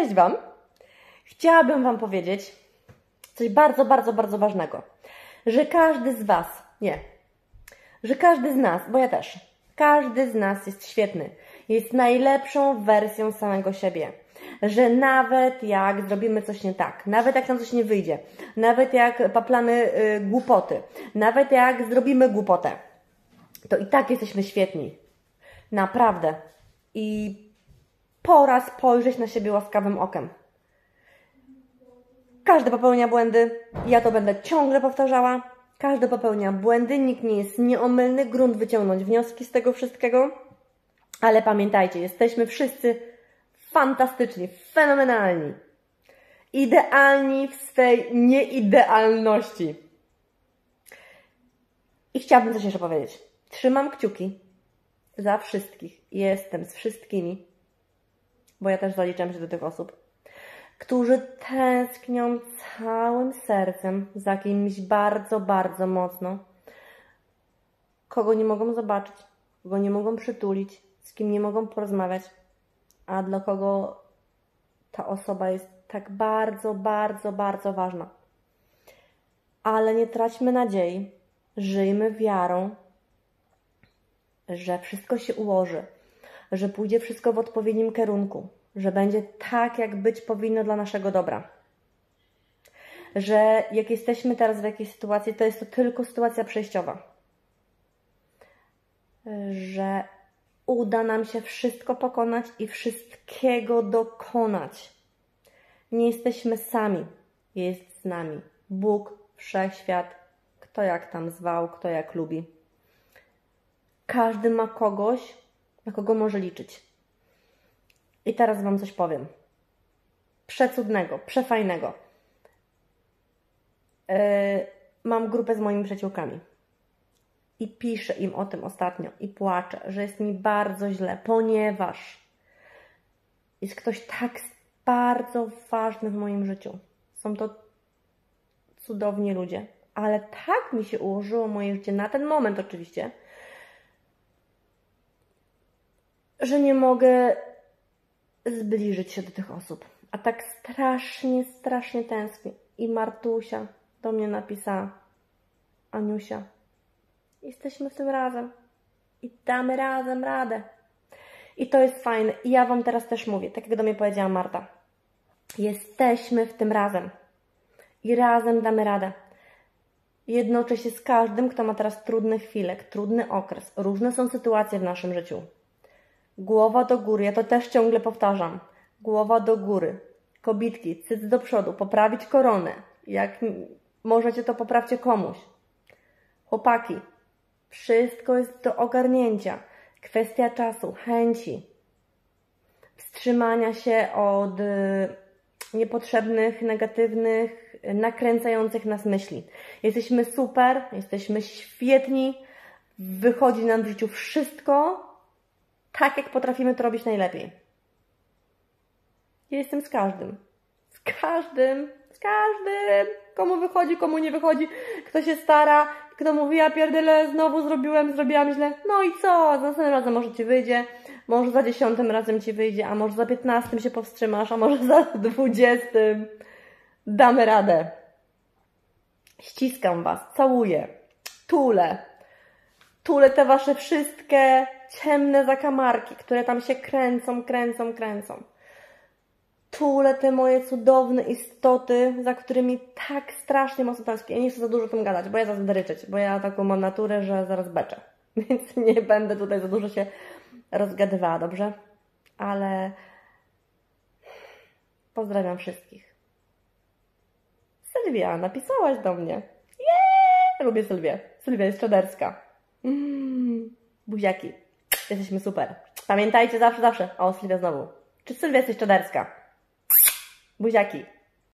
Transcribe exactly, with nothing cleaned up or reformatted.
Cześć Wam! Chciałabym Wam powiedzieć coś bardzo, bardzo, bardzo ważnego. Że każdy z Was, nie, że każdy z nas, bo ja też, każdy z nas jest świetny. Jest najlepszą wersją samego siebie. Że nawet jak zrobimy coś nie tak, nawet jak nam coś nie wyjdzie, nawet jak paplamy y, głupoty, nawet jak zrobimy głupotę, to i tak jesteśmy świetni. Naprawdę. I pora spojrzeć na siebie łaskawym okiem. Każdy popełnia błędy, ja to będę ciągle powtarzała. Każdy popełnia błędy, nikt nie jest nieomylny, grunt wyciągnąć wnioski z tego wszystkiego. Ale pamiętajcie, jesteśmy wszyscy fantastyczni, fenomenalni. Idealni w swej nieidealności. I chciałabym coś jeszcze powiedzieć. Trzymam kciuki za wszystkich. Jestem z wszystkimi, bo ja też zaliczam się do tych osób, którzy tęsknią całym sercem za kimś bardzo, bardzo mocno, kogo nie mogą zobaczyć, kogo nie mogą przytulić, z kim nie mogą porozmawiać, a dla kogo ta osoba jest tak bardzo, bardzo, bardzo ważna. Ale nie traćmy nadziei, żyjmy wiarą, że wszystko się ułoży, że pójdzie wszystko w odpowiednim kierunku, że będzie tak, jak być powinno dla naszego dobra. Że jak jesteśmy teraz w jakiejś sytuacji, to jest to tylko sytuacja przejściowa. Że uda nam się wszystko pokonać i wszystkiego dokonać. Nie jesteśmy sami. Jest z nami Bóg, Wszechświat, kto jak tam zwał, kto jak lubi. Każdy ma kogoś, na kogo może liczyć. I teraz Wam coś powiem. Przecudnego, przefajnego. Yy, mam grupę z moimi przyjaciółkami. I piszę im o tym ostatnio. I płaczę, że jest mi bardzo źle, ponieważ jest ktoś tak bardzo ważny w moim życiu. Są to cudowni ludzie. Ale tak mi się ułożyło moje życie, na ten moment oczywiście, że nie mogę zbliżyć się do tych osób. A tak strasznie, strasznie tęsknię. I Martusia do mnie napisała: Aniusia, jesteśmy w tym razem. I damy razem radę. I to jest fajne. I ja Wam teraz też mówię, tak jak do mnie powiedziała Marta. Jesteśmy w tym razem. I razem damy radę. Jednoczę się z każdym, kto ma teraz trudne chwile, trudny okres. Różne są sytuacje w naszym życiu. Głowa do góry, ja to też ciągle powtarzam. Głowa do góry. Kobitki, cyc do przodu, poprawić koronę. Jak możecie, to poprawcie komuś. Chłopaki, wszystko jest do ogarnięcia. Kwestia czasu, chęci. Wstrzymania się od niepotrzebnych, negatywnych, nakręcających nas myśli. Jesteśmy super, jesteśmy świetni, wychodzi nam w życiu wszystko tak, jak potrafimy to robić najlepiej. Ja jestem z każdym. Z każdym, z każdym. Komu wychodzi, komu nie wychodzi. Kto się stara, kto mówi: ja pierdolę, znowu zrobiłem, zrobiłam źle. No i co? Za następnym razem może Ci wyjdzie, może za dziesiątym razem Ci wyjdzie, a może za piętnastym się powstrzymasz, a może za dwudziestym. Damy radę. Ściskam Was, całuję, tulę. Tulę te Wasze wszystkie ciemne zakamarki, które tam się kręcą, kręcą, kręcą. Tulę te moje cudowne istoty, za którymi tak strasznie mocno tęsknię. Ja nie chcę za dużo o tym gadać, bo ja zaraz będę ryczeć, bo ja taką mam naturę, że zaraz beczę. Więc nie będę tutaj za dużo się rozgadywała, dobrze? Ale pozdrawiam wszystkich. Sylwia, napisałaś do mnie. Jeee! Lubię Sylwię. Sylwia jest czaderska. Mm, buziaki. Jesteśmy super. Pamiętajcie zawsze, zawsze. O, Sylwia znowu. Czy Sylwia jesteś czaderska? Buziaki.